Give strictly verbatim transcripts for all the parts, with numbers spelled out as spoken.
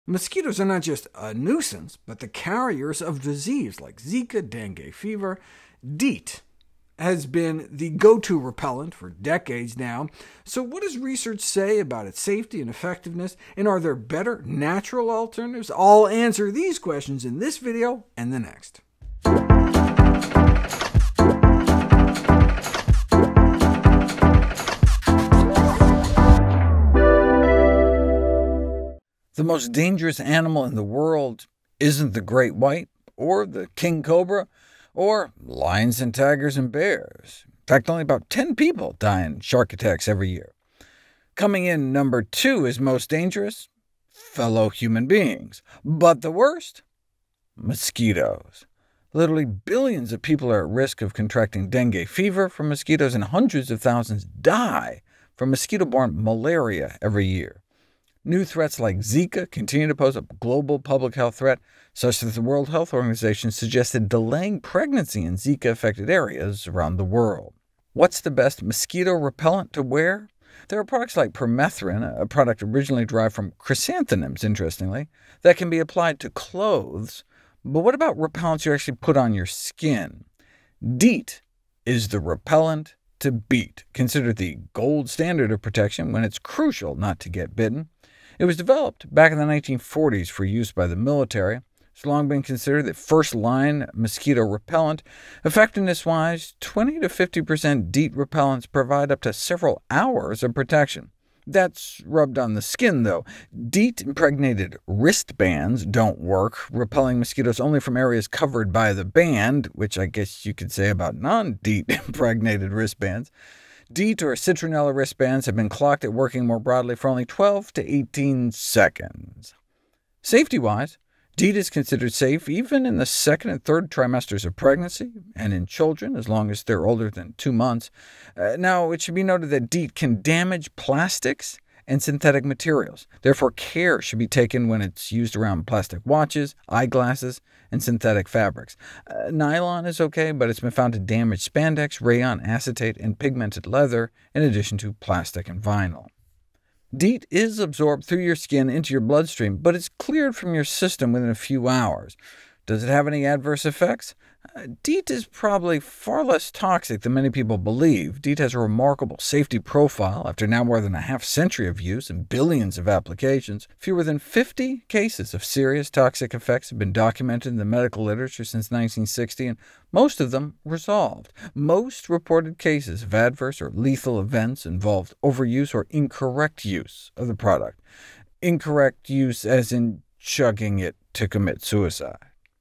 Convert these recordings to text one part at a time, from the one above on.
Mosquitoes are not just a nuisance, but the carriers of disease like Zika, dengue fever. DEET has been the go-to repellent for decades now. So what does research say about its safety and effectiveness, and are there better natural alternatives? I'll answer these questions in this video and the next. The most dangerous animal in the world isn't the great white, or the king cobra, or lions and tigers and bears. In fact, only about ten people die in shark attacks every year. Coming in number two is most dangerous, fellow human beings. But the worst? Mosquitoes. Literally billions of people are at risk of contracting dengue fever from mosquitoes, and hundreds of thousands die from mosquito-borne malaria every year. New threats like Zika continue to pose a global public health threat, such that the World Health Organization suggested delaying pregnancy in Zika-affected areas around the world. What's the best mosquito repellent to wear? There are products like permethrin, a product originally derived from chrysanthemums, interestingly, that can be applied to clothes. But what about repellents you actually put on your skin? DEET is the repellent to beat, considered the gold standard of protection when it's crucial not to get bitten. It was developed back in the nineteen forties for use by the military. It's long been considered the first-line mosquito repellent. Effectiveness-wise, twenty to fifty percent DEET repellents provide up to several hours of protection. That's rubbed on the skin, though. DEET-impregnated wristbands don't work, repelling mosquitoes only from areas covered by the band, which I guess you could say about non-DEET-impregnated wristbands. DEET or citronella wristbands have been clocked at working more broadly for only twelve to eighteen seconds. Safety-wise, DEET is considered safe even in the second and third trimesters of pregnancy, and in children as long as they're older than two months. Uh, now, it should be noted that DEET can damage plastics and synthetic materials. Therefore, care should be taken when it's used around plastic watches, eyeglasses, and synthetic fabrics. Uh, nylon is OK, but it's been found to damage spandex, rayon, acetate, and pigmented leather, in addition to plastic and vinyl. DEET is absorbed through your skin into your bloodstream, but it's cleared from your system within a few hours. Does it have any adverse effects? Uh, DEET is probably far less toxic than many people believe. DEET has a remarkable safety profile after now more than a half-century of use and billions of applications. Fewer than fifty cases of serious toxic effects have been documented in the medical literature since nineteen sixty, and most of them resolved. Most reported cases of adverse or lethal events involved overuse or incorrect use of the product. Incorrect use as in chugging it to commit suicide.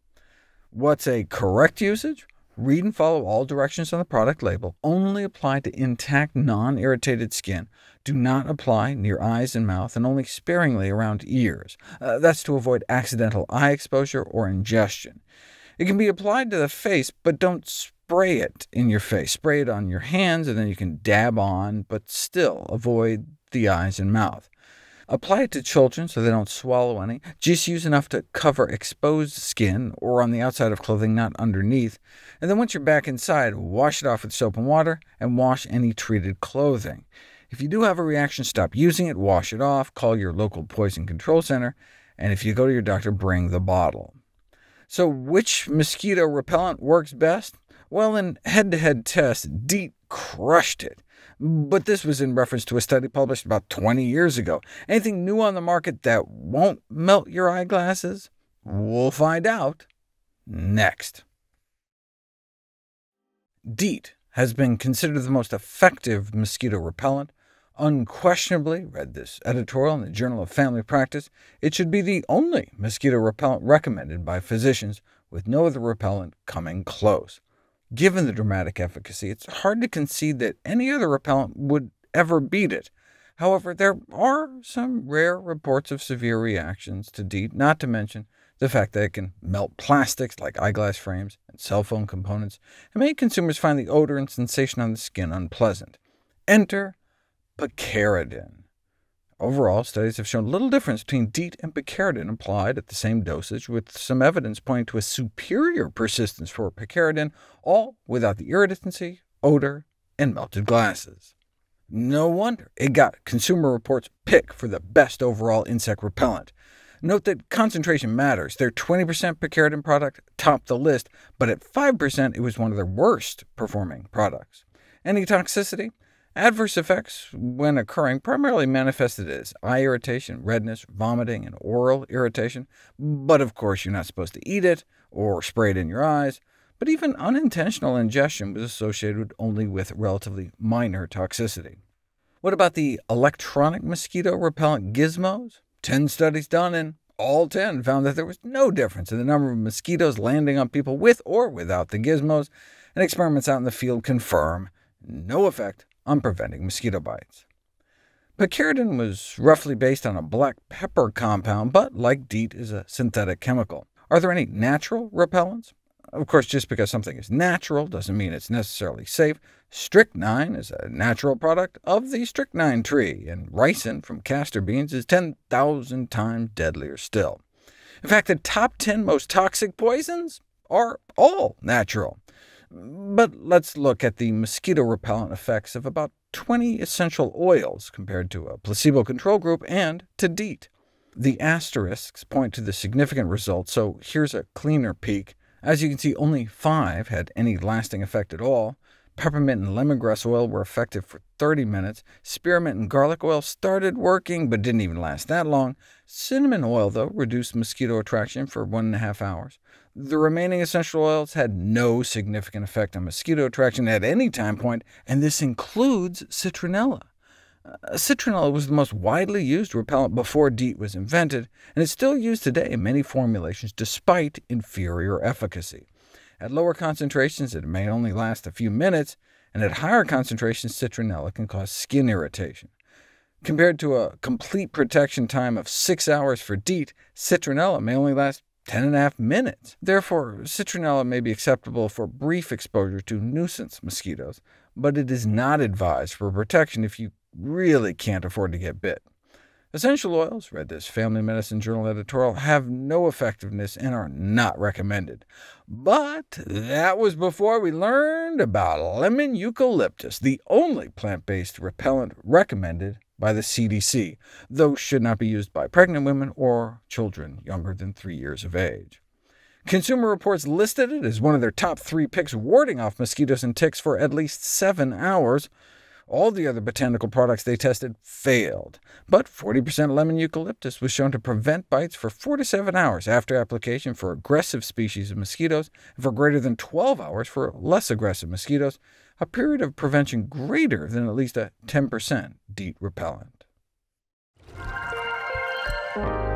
What's a correct usage? Read and follow all directions on the product label. Only apply to intact, non-irritated skin. Do not apply near eyes and mouth, and only sparingly around ears. Uh, that's to avoid accidental eye exposure or ingestion. It can be applied to the face, but don't spray it in your face. Spray it on your hands, and then you can dab on, but still avoid the eyes and mouth. Apply it to children so they don't swallow any. Just use enough to cover exposed skin, or on the outside of clothing, not underneath. And then once you're back inside, wash it off with soap and water, and wash any treated clothing. If you do have a reaction, stop using it, wash it off, call your local poison control center, and if you go to your doctor, bring the bottle. So which mosquito repellent works best? Well, in head-to-head tests, DEET crushed it. But this was in reference to a study published about twenty years ago. Anything new on the market that won't melt your eyeglasses? We'll find out next. DEET has been considered the most effective mosquito repellent. Unquestionably, read this editorial in the Journal of Family Practice, it should be the only mosquito repellent recommended by physicians, with no other repellent coming close. Given the dramatic efficacy, it's hard to concede that any other repellent would ever beat it. However, there are some rare reports of severe reactions to DEET, not to mention the fact that it can melt plastics like eyeglass frames and cell phone components, and make consumers find the odor and sensation on the skin unpleasant. Enter picaridin. Overall, studies have shown little difference between DEET and picaridin applied at the same dosage, with some evidence pointing to a superior persistence for picaridin, all without the irritancy, odor, and melted glasses. No wonder it got Consumer Reports' pick for the best overall insect repellent. Note that concentration matters. Their twenty percent picaridin product topped the list, but at five percent it was one of their worst-performing products. Any toxicity? Adverse effects, when occurring, primarily manifested as eye irritation, redness, vomiting, and oral irritation. But of course you're not supposed to eat it or spray it in your eyes. But even unintentional ingestion was associated only with relatively minor toxicity. What about the electronic mosquito repellent gizmos? Ten studies done, and all ten found that there was no difference in the number of mosquitoes landing on people with or without the gizmos, and experiments out in the field confirm no effect on preventing mosquito bites. Picaridin was roughly based on a black pepper compound, but like DEET is a synthetic chemical. Are there any natural repellents? Of course, just because something is natural doesn't mean it's necessarily safe. Strychnine is a natural product of the strychnine tree, and ricin from castor beans is ten thousand times deadlier still. In fact, the top ten most toxic poisons are all natural. But let's look at the mosquito repellent effects of about twenty essential oils compared to a placebo control group and to DEET. The asterisks point to the significant results, so here's a cleaner peek. As you can see, only five had any lasting effect at all. Peppermint and lemongrass oil were effective for thirty minutes. Spearmint and garlic oil started working, but didn't even last that long. Cinnamon oil, though, reduced mosquito attraction for one and a half hours. The remaining essential oils had no significant effect on mosquito attraction at any time point, and this includes citronella. Uh, citronella was the most widely used repellent before DEET was invented, and is still used today in many formulations despite inferior efficacy. At lower concentrations it may only last a few minutes, and at higher concentrations citronella can cause skin irritation. Compared to a complete protection time of six hours for DEET, citronella may only last ten and a half minutes. Therefore, citronella may be acceptable for brief exposure to nuisance mosquitoes, but it is not advised for protection if you really can't afford to get bit. Essential oils, read this Family Medicine Journal editorial, have no effectiveness and are not recommended. But that was before we learned about lemon eucalyptus, the only plant-based repellent recommended by the C D C, though should not be used by pregnant women or children younger than three years of age. Consumer Reports listed it as one of their top three picks, warding off mosquitoes and ticks for at least seven hours. All the other botanical products they tested failed, but forty percent lemon eucalyptus was shown to prevent bites for four to seven hours after application for aggressive species of mosquitoes, and for greater than twelve hours for less aggressive mosquitoes, a period of prevention greater than at least a ten percent DEET repellent.